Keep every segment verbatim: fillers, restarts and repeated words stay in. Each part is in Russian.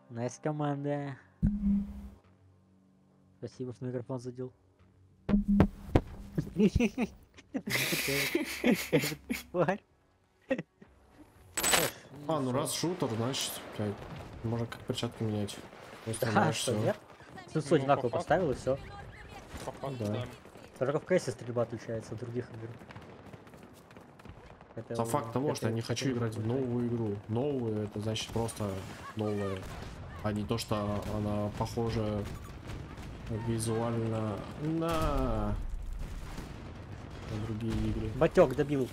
Найс команда. Спасибо, что микрофон задел. А, ну раз шутер, значит, блядь, можно как перчатки менять. Просто Да, знаешь, что, все. нет? Тут Ну, одинаково по факту. поставил и все. По факту, да. да. Только в кейсе стрельба отличается от других игр. Это Сам у- факт того, что я не это- хочу это играть в другой. новую игру. Новую, это значит просто новая. А не то, что она похожа визуально на, на другие игры. Батек добил.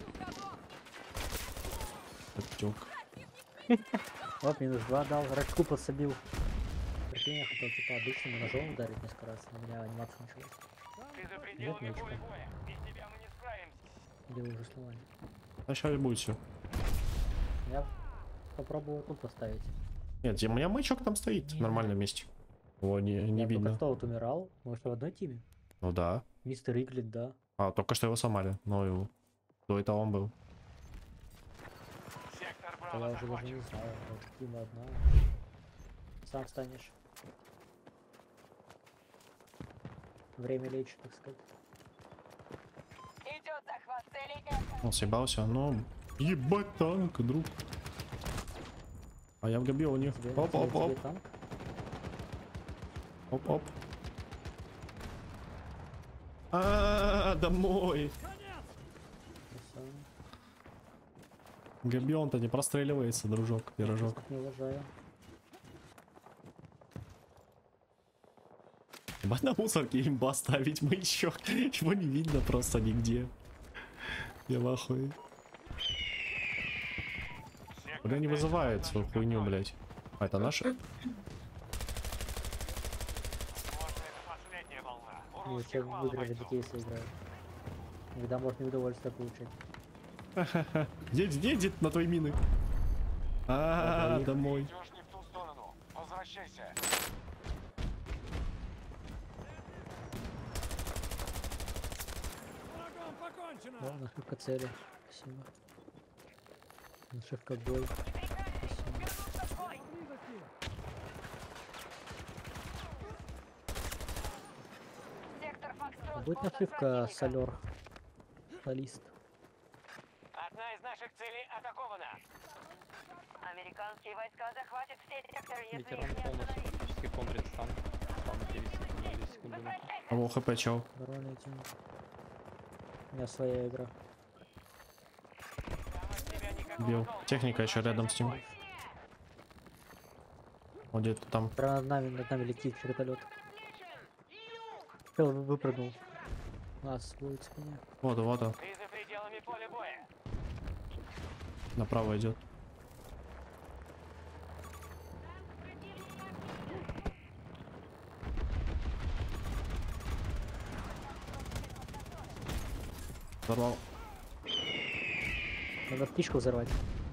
Отек. Вот, минус два дал, рачку подсобил. Прикинь, я хотел типа обычным ножом ударить несколько раз, но у меня анимация началась. Ты за Нет, пределами мальчика. поля боя. Без тебя мы не справимся. Или уже сломали. Вначале будет все. Я попробую тут поставить. Нет, у меня маячок там стоит в нормальном месте. Его не, не Я только видно. что вот умирал. Может, в одной тиме? Ну да. Мистер Иглет, да. А, только что его сломали. Но его. До этого он был. Сектор А я Браво уже даже захвачен. не знаю. Вот тима одна. Сам станешь. Время лечит, так сказать. Идет захват цели. Он съебался, но... Ебать танк, друг. А я в габионе. Тебе, Оп, тебе- оп, оп. тебе танк? Оп, оп. А, домой. Красава. Габион-то не простреливается, дружок, пирожок. Не уважаю. Ебать на мусорке имба ставить маячок. Его не видно просто нигде. Я в ахуе. Сектор Бля, не пять вызывает под свою нашим хуйню, контролем. блять. А, это наша? Возможно, это последняя волна. У И русских все мало выиграли бойцов. детей играют. Иногда можно и удовольствие получать. Где, где, где на твои мины? А, Двоих. домой. Идешь не в ту сторону. Возвращайся. Да, нашивка цели. Спасибо. Нашивка бой. Спасибо. Сектор Фокстрот. Будет под нашивка противника. солер. Солист. Одна из наших целей атакована. Американские войска захватят все секторы, если Ветеран их не полностью остановить. практически комплит стан. Там девять секунд, десять секунд. думаю. А во хп чел. Здорово, тим. У меня своя игра. Там от тебя никакого Бил. толку. Техника еще рядом с ним. Вот где-то там. Прямо над нами, над нами летит вертолет. Чел выпрыгнул. Нас будет в спине. Вот, вот он. Ты за пределами поля боя. Направо идет. Взорвал. Надо птичку взорвать.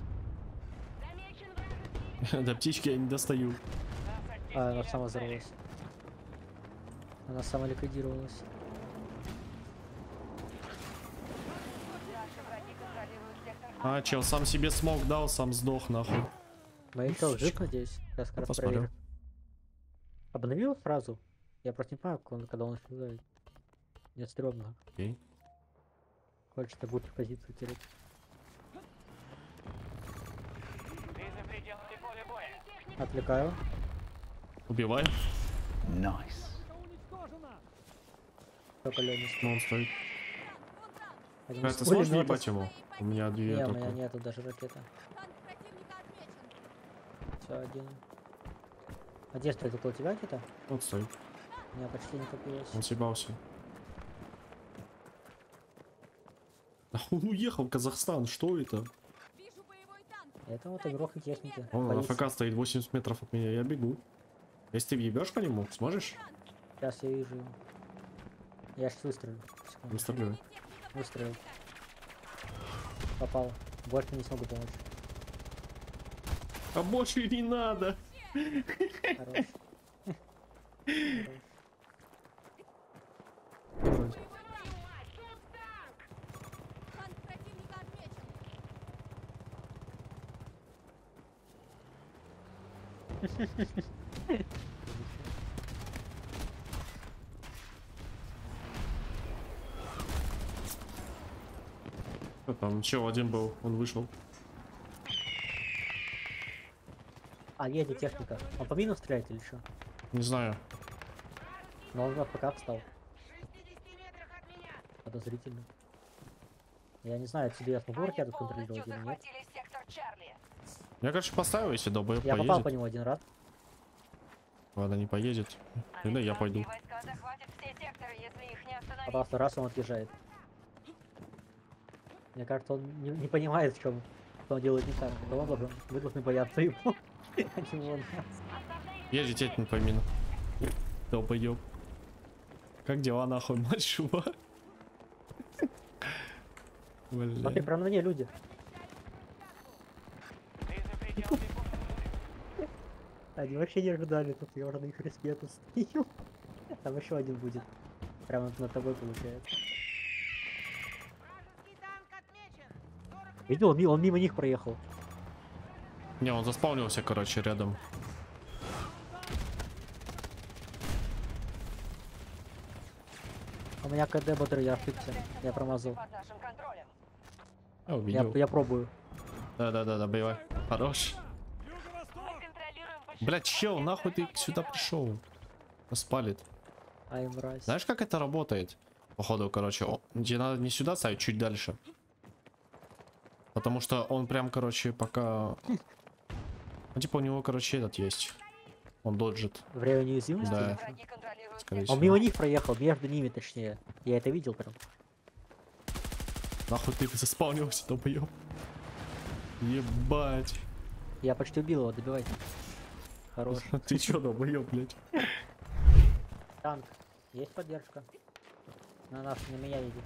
До птички я не достаю. А, она сама взорвалась. Она сама ликвидировалась. Наши враги контролируют сектор. А, чел сам себе смог дал, сам сдох нахуй. Маячок жив, надеюсь? Сейчас как раз Посмотрю. проверю. Обновил сразу? Я просто не понимаю, как он, когда он исчезает. Мне стрёмно. Окей. Хочется будет позицию терять. Ты за пределами поля боя. Отвлекаю. Убивай. Только Ленис. Ну он стоит. Один А из ты пулеметов. сможешь ебать его? У меня две Не, у меня только. нету даже ракеты. Все, один. А где стоит около тебя где-то? Вот стоит. У меня почти не копилось. Он съебался. А он уехал в Казахстан, что это? Это вот игрок и техники. Он на Боится. ФК стоит восемьдесят метров от меня, я бегу. Если ты въебешь по нему, сможешь? Сейчас я вижу его. Я сейчас выстрелю. Секунду. Выстреливай. Выстрелил. Попал. Больше не смогу помочь. А больше не надо. Хорош. Хорош. А там еще один был, он вышел. А, едет техника. Он по минус стреляет или что? Не знаю. Но он в АФК встал. Подозрительно. Я не знаю, отсюда я смогу ракету Они контролировать полностью или нет. захватили сектор Чарли. Я, конечно, поставил, если долбоеб Я попал поедет. по нему один раз. Ладно, не поедет. Тогда я пойду. Американские войска захватят все секторы, если их не А остановить. просто раз он отъезжает. Мне кажется, он не, не понимает, в чем, что он делает не так. Это он должен, вы должны бояться его. А не он. Едет, едет не по мину. Долбоеб. Как дела, нахуй, мальчува? Смотри, Бля. прям на мне люди. Ты за пределами бухты. Они вообще не ожидали, тут я уже на их респету стою. Там еще один будет. Прямо над тобой получается. Видел, он ми- он мимо них проехал. Не, он заспаунился, короче, рядом. У меня КД бодр, я ошибся. Я промазал. Под нашим контролем. Я Я, увидел. я пробую. Да-да-да, добивай. Хорош. Мы контролируем большинство Блять, чел, секторов нахуй ты противника. сюда пришел? Нас палит. Ай, мразь. Знаешь, как это работает? Походу, короче, о, тебе надо не сюда ставить, чуть дальше. Потому что он прям, короче, пока... Ну, типа, у него, короче, этот есть. Он доджит. Время неуязвимости? Да. Враги контролируют Скорее сектор. Он мимо них проехал, между ними точнее. Я это видел прям. Нахуй ты заспаунился, долбоёб. Ебать. Я почти убил его, добивайте. Хорош. Ты чё, долбоёб, блядь? Танк. Есть поддержка? На наш, на меня едет.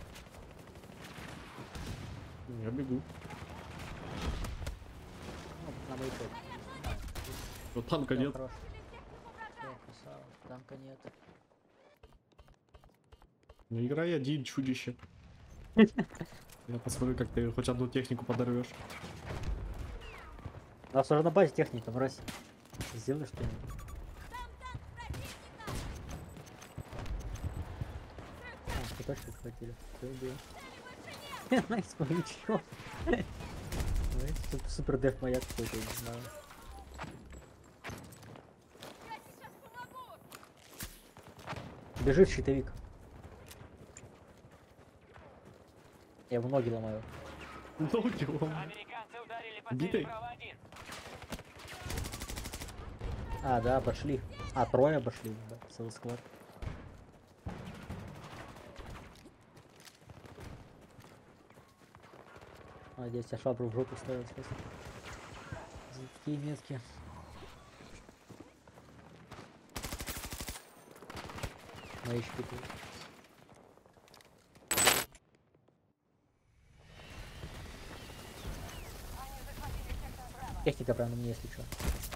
Я бегу. Ну, на мой счет. Вот танка Всё, нет. хорош. Всё, красава. Танка нет. Ну играй один, чудище. Я посмотрю, как ты хоть одну технику подорвешь. У нас уже на базе техника, мразь. Сделай что-нибудь. А, цветочки схватили. Всё, убил. Найс, получил. Супер деф маяк какой-то, не знаю. Бежит щитовик. Я его ноги ломаю. Ноги ломаю. Американцы ударили по Битый? цели Браво один. А, да, обошли. А, трое обошли, да, целый склад. А, здесь я швабру в жопу ставил сейчас. Такие метки. Мои щиты. Они захватили сектор Браво. Техника прям на мне, если что.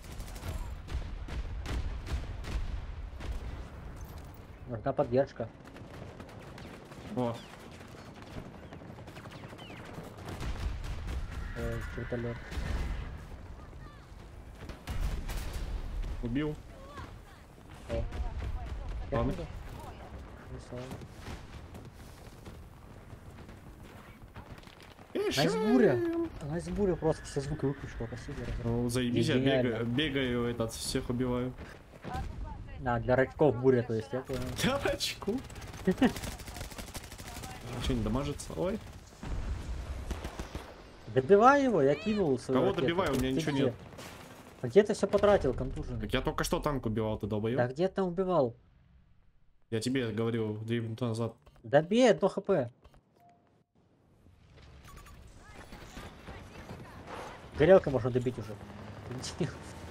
Нужна поддержка. О, Э, вертолет. убил. О. Ладно. Техника? Весело. Найс буря! Найс буря просто все звуки выключила, спасибо. разраб. Ну, заебись, я Гениально. бегаю, бегаю, этот, всех убиваю. А, для рачков буря, то есть, я понял. Я очку. Че не дамажится? Ой. Добивай его, я кинул свою Кого ракету. добиваю? У меня Ты ничего где? нет. А где ты все потратил, контуженный? Так я только что танк убивал, ты долбоёб. Да где ты убивал? Я тебе говорил две минуты назад. Добей, одно хп. Горелка можно добить уже.